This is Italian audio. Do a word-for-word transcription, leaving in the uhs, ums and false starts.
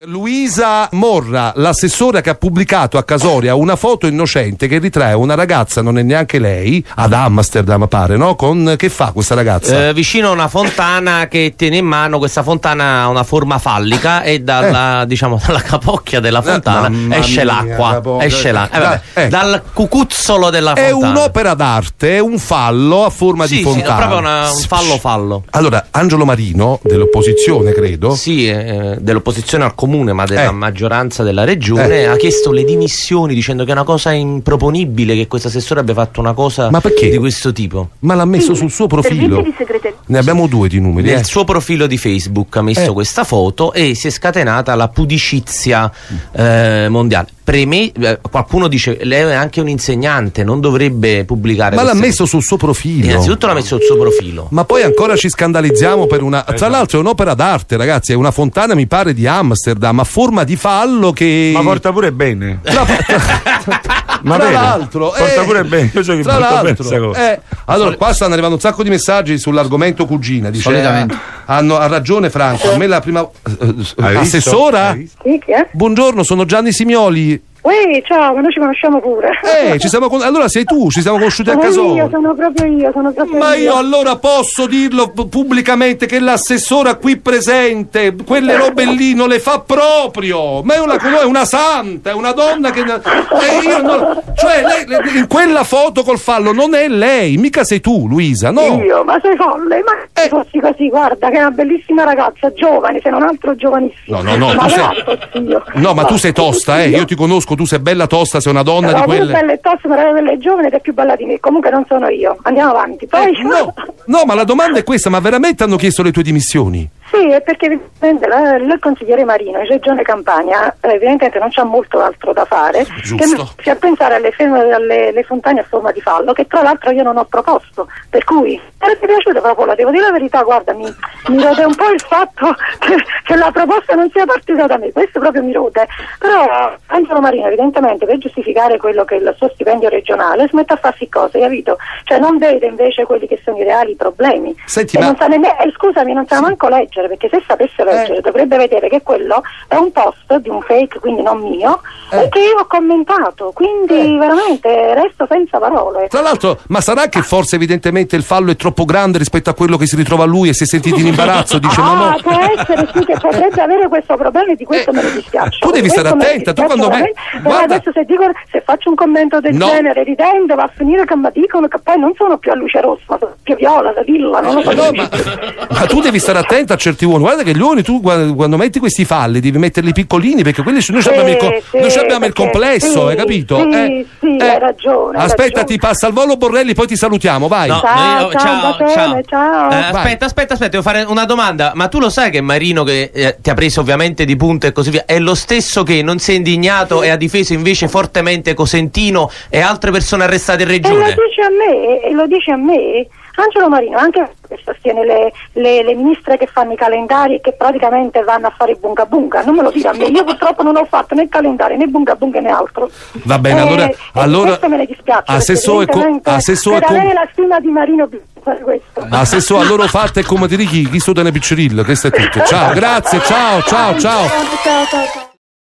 Luisa Morra, l'assessora che ha pubblicato a Casoria una foto innocente che ritrae una ragazza, non è neanche lei, ad Amsterdam pare, no? Con, che fa questa ragazza? Eh, vicino a una fontana che tiene in mano, questa fontana ha una forma fallica e dalla, eh. diciamo, dalla capocchia della fontana eh, esce l'acqua, esce l'acqua. Eh, vabbè, eh. Dal cucuzzolo della fontana. È un'opera d'arte, è un fallo a forma sì, di fontana. Sì, è proprio una, un fallo fallo. Allora, Angelo Marino, dell'opposizione credo. Sì, eh, dell'opposizione al comune, ma della eh. maggioranza della regione, eh. ha chiesto le dimissioni dicendo che è una cosa improponibile che questo assessore abbia fatto una cosa ma perché? di questo tipo. Ma l'ha messo sì, sul suo profilo. Ne abbiamo due di numeri. Nel eh. suo profilo di Facebook ha messo eh. questa foto e si è scatenata la pudicizia eh, mondiale. Preme, eh, qualcuno dice lei è anche un insegnante, non dovrebbe pubblicare. Ma l'ha messo sul suo profilo. Innanzitutto l'ha messo sul suo profilo. Ma poi ancora ci scandalizziamo per una. Tra l'altro è un'opera d'arte, ragazzi, è una fontana, mi pare, di Amsterdam, a forma di fallo che. Ma porta pure bene. La... Ma tra bene. l'altro, porta eh, pure bene. Io so che tra l'altro, eh, allora qua stanno arrivando un sacco di messaggi sull'argomento cugina. Dice, solitamente. Hanno, ha ragione Franco. A me la prima. Hai Assessora? visto? Sì, chi è? Buongiorno, sono Gianni Simioli. Uè, ciao, ma noi ci conosciamo pure. Eh, ci siamo con... allora sei tu, ci siamo conosciuti a Sono Casoria. io, sono proprio io, sono proprio Ma io. io allora posso dirlo p- pubblicamente che l'assessora qui presente quelle robe lì non le fa proprio. Ma è una, è una santa, è una donna che eh, io non... cioè lei, lei, in quella foto col fallo non è lei, mica sei tu, Luisa, no? Io, ma sei folle, ma Eh. se fossi così, guarda, che è una bellissima ragazza, giovane, se non altro giovanissima. No, no, no, ma tu sei... io. No, ma tu sei tosta, eh, io ti conosco, tu sei bella tosta, sei una donna No, di tu quelle. bella e tosta, ma era bella e giovane ed è più bella di me. Comunque non sono io. Andiamo avanti. Poi Eh, no, no, ma la domanda è questa, ma veramente hanno chiesto le tue dimissioni? sì, è perché evidentemente la- il consigliere Marino in Regione Campania eh, evidentemente non c'ha molto altro da fare Giusto. che a pensare alle, fem- alle alle fontane a forma di fallo, che tra l'altro io non ho proposto, per cui sarebbe piaciuto proprio, la devo dire la verità, guarda, mi, mi rode un po' il fatto che, che la proposta non sia partita da me, questo proprio mi rode, però Angelo Marino evidentemente per giustificare quello che è il suo stipendio regionale smette a farsi cose, capito? Cioè non vede invece quelli che sono i reali problemi. Senti, E ma- non sa nemmeno, eh, scusami, non sa manco leggere, perché se sapesse leggere Eh. dovrebbe vedere che quello è un post di un fake, quindi non mio, Eh. e che io ho commentato, quindi Eh. veramente resto senza parole. Tra l'altro, ma sarà che forse evidentemente il fallo è troppo grande rispetto a quello che si ritrova lui e si è sentito in imbarazzo, dice ah, ma no. può essere sì che potrebbe avere questo problema e di questo Eh, me ne dispiace. tu devi Di stare questo me ne attenta, tu dispiace quando me- veramente. Però guarda- adesso se, dico, se faccio un commento del No. genere ridendo va a finire che mi dicono che poi non sono più a luce rossa, ma sono più viola, da villa, non lo so. No, ma, ma tu devi stare attento a certi uomini. Guarda che gli uomini, tu quando, quando metti questi falli devi metterli piccolini, perché quelli noi Sì, abbiamo il, co- sì, noi abbiamo il perché- complesso, sì, hai capito? sì, Eh, sì, hai ragione, hai Aspetta, ragione. ti passa al volo Borrelli, poi ti salutiamo, vai. No, Ciao, no, io- ciao, va bene, ciao. Eh, Vai. aspetta, aspetta, aspetta, devo fare una domanda. Ma tu lo sai che Marino, che eh, ti ha preso ovviamente di punto e così via, è lo stesso che non si è indignato e ha difeso invece fortemente Cosentino e altre persone arrestate in E lo regione? dice a me, e lo dice a me Angelo Marino, anche che sostiene le, le, le ministre che fanno i calendari e che praticamente vanno a fare i bunga bunga, non me lo dire a me, io purtroppo non ho fatto né calendari né bunga bunga né altro. Va bene, Eh, allora, e allora questo me ne dispiace, assessore, perché co- evidentemente assessore per com- avere la stima di Marino bisogna fare questo. assessore, allora fatta è come ti dichi, chi sto da ne piccirillo, questo è tutto. Ciao, grazie, ciao, ciao, ciao. ciao, ciao, ciao.